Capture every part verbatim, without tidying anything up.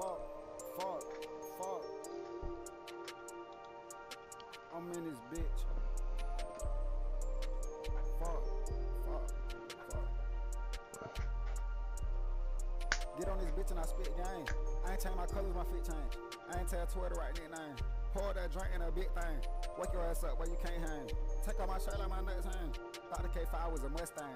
fuck, fuck, fuck. I'm in this bitch. Fuck, fuck, fuck. Get on this bitch and I spit game. I ain't change my colors, my fit change. I ain't tell Twitter right nickname. Pour that drink in a big thing. Wake your ass up, but you can't hang. Take off my shirt like my nuts hang. Thought the K five was a Mustang.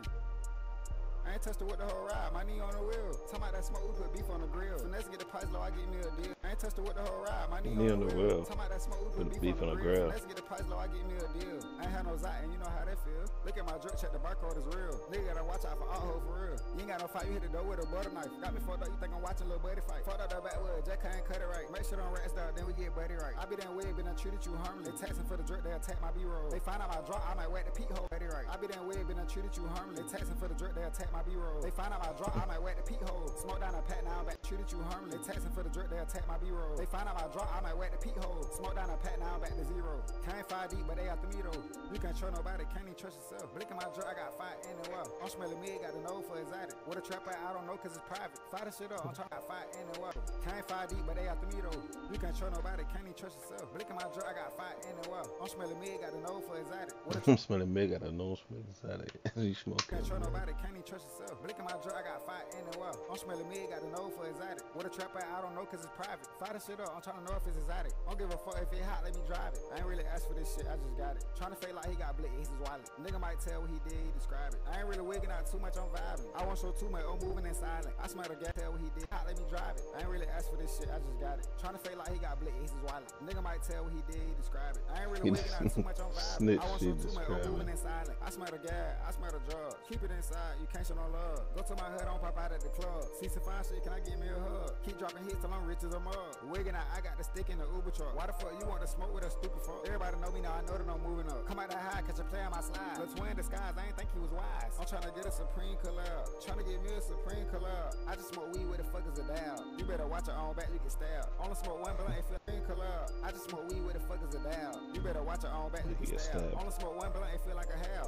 I ain't touched it with the whole ride, my knee on the wheel. Talking about that smoke, we put beef on the grill. Finesse get the price low, I get me a deal. I ain't touched it with the whole ride, my knee, knee on, on the wheel. Talking about that smoke, we put, put beef, beef on the grill. Finesse get the price low, I get me a deal. I ain't had no Zot, and you know how that feel. Look at my drip, check the barcode is real. Nigga gotta watch out for all hoes for real. You ain't got no fight, you hit the door with a butter knife. Got me fucked up, you think I'm watching Lil Buddy fight. Fucked up the backwood, Jack can't cut it right. Make sure them rats down, then we get buddy right. I be that way, been treated you harmless. They taxing for the drip, they attack my B-roll. They find out my drop, I might whack the peak hole, buddy right. I be that way, been treated you harmless. They taxing for the drip, they attack my B-roll. They find out my drop, I might whack the peak hole. Smoke down a pack, now I'm back, treated you harmless. They taxing for the drip, they attack my B-roll. They find out my drop, I might whack the peak hole. Smoke down a pack, now I'm back to zero. Can't five deep, but they after me though. You can't trust nobody, can't even trust yourself. Blick in my drip, I got five in the well. I'm smelling mid, got the nose for exotic. What a trap at, I don't know, cause it's private. Fire the shit up, I'm trying to five in the well. Can't five deep, but they after me though. You can't trust nobody, can't even trust yourself. Blick in my drip, I got five in the well. I'm smelling mid, got the nose for exotic. I'm smelling mid, got the nose for exotic. You smoke. Can't trust nobody, can't even trust yourself. Blick in my drip, I got five in the well. I'm smelling mid, got the nose for exotic. What a trap at, I don't know, cause it's private. Fire the shit up, I'm trying to know if it's exotic. Don't give a fuck if it hot, let me drive it. I ain't really asked for this shit, I just got it. Trying to fake like he got blick, it's his wallet. Nigga might tell what he did, he describe it. I ain't really wigging out too much, I'm vibing. I won't show too much, I'm moving in silent. I smell the gas, tell what he did, hot, let me drive it. I ain't really asked for this shit, I just got it. Trying to fake like he got blick, it's his wallet. Nigga might tell what he did, he describe it. I ain't really wigging out too much, I'm vibing. I won't show too much, I'm moving in silent. I smell the gas, I smell the drugs. Keep it inside, you can't show no love. Go to my hood, don't pop out at the club. See some fine shit, can I give me a hug? Keep dropping hits till I'm rich as a mug. Wigging out, I got the stick in the Uber truck. Why the fuck you want to smoke with a stupid fuck? Everybody know me now, I know that I'm moving up. Come out that high, catch a play on my slide. Lil' twin disguise, I ain't think he was wise. I'm trying to get a Supreme collab. Trying to get me a Supreme collab. I just smoke weed, where the fuck is a dab? You better watch your own back, you get stabbed. Only smoke one blunt, ain't feel Supreme collab. I just smoke weed, where the fuck is a dab? You better watch your own back, you get stabbed. Only smoke one blunt, ain't feel like a half.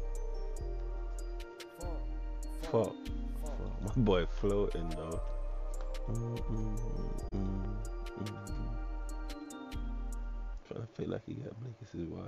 Fuck. Fuck. Fuck. My boy floating though. Mm, mm, mm, mm, mm. Trying to feel like he got blinkers as well.